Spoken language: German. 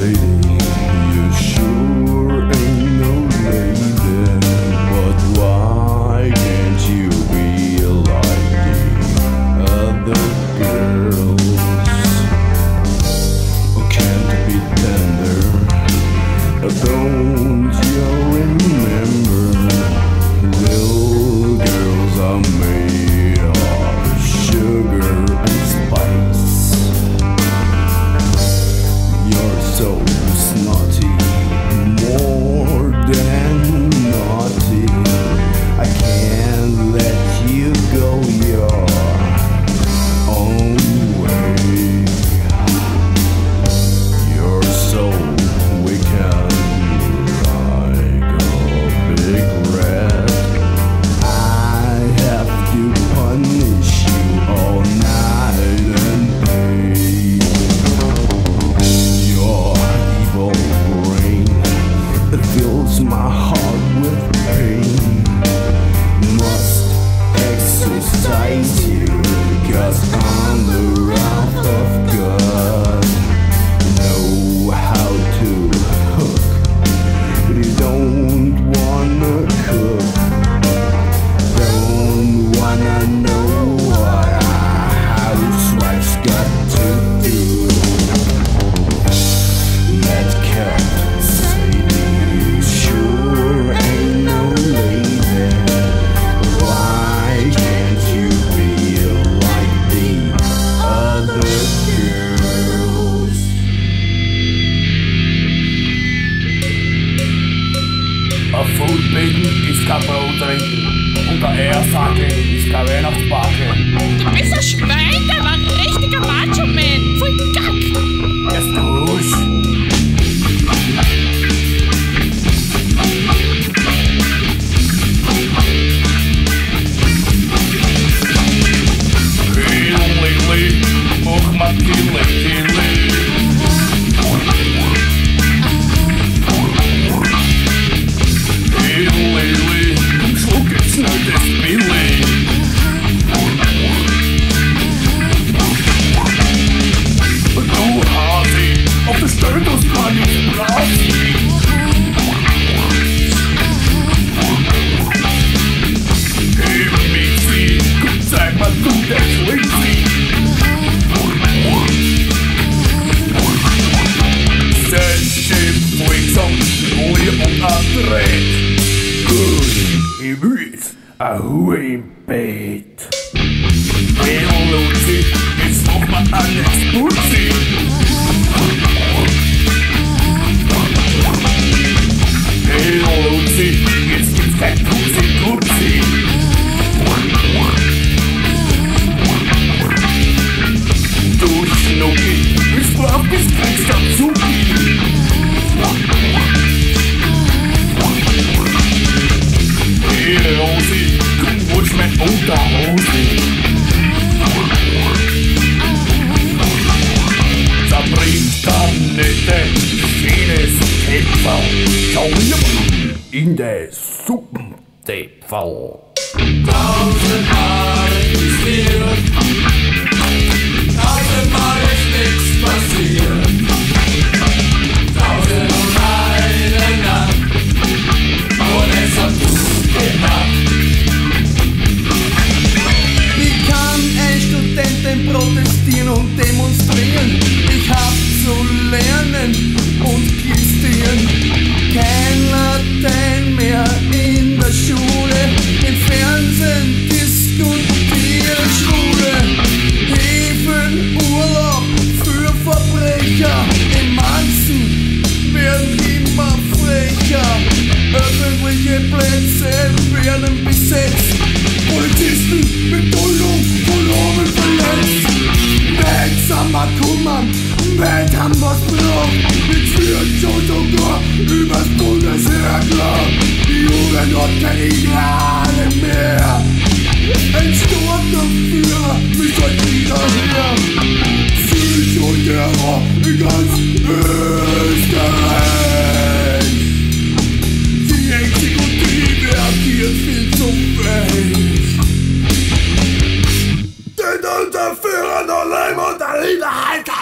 lady, you sure ain't no lady. But why can't you be like the other girls? Or can't it be tender? Don't you remember? Little girls are made of sugar and spice. You're so snotty, more than naughty. I can't let you go your own way. You're so wicked like a big rat. I have to punish you all night and day. Your evil brain, it fills my heart with pain. Must exercise you, 'cause I'm the wrath of God. Know how to hook, but you don't wanna cook. Don't wanna know what a housewife's got to do. That cat Sadie sure ain't no lady. Why can't you be like the other girls? A Foodbeten ist kein Brot trinken und ein Eiersacken ist kein Weihnachtsbacken. Du bist ein Schwein, der war ein richtiger Macho-Man. Voll Gack. Erst Husch. Lili, mach mal Kili. Lili, schluck jetzt nicht das Billy. Du Hasi, auf der Stelle das kann ich blasen. Hey Mixi, komm zeig mal du der Schwinzi. Session, Wixom, Folie und André. Gut, ich weiß, ein Hure im Bett. Hey Luzi, jetzt mach mal alles Putzi. Hey Luzi, jetzt gibt's kein Putzi. Du Schnucki, ich brauch bis kriegst Azuki. Hey Rosi, komm rutsch mir Unterhose. Zerbricht Kanette, schönes TV. Schau hier in der Suppen-TV. Tausendmal investiert, tausendmal ist nichts passiert. Tausend und eine Nacht, und es hat gut gemacht. Wie kann ein Student denn protestieren und demonstrieren? Ich hab zu lernen und kritisieren. Kein Latein mehr in der Schule, im Fernsehen diskutieren Schwule. Urlaub für Verbrecher, in manchen werden immer frecher. Öffentliche Plätze werden besetzt, Polizisten mit Duldung verloren verletzt. Welt haben wir Kummern, Welt haben wir's braucht. Jetzt wird schon sogar übers Bundesheer klar. Die Jugend hat keine Ideale mehr. Ein Sturm dafür, mich heute wieder her. Psychoterror in ganz Österreich. Die Exekutive agiert viel zu fähig. Denn unser Führer noch Leim und Alter, Alter!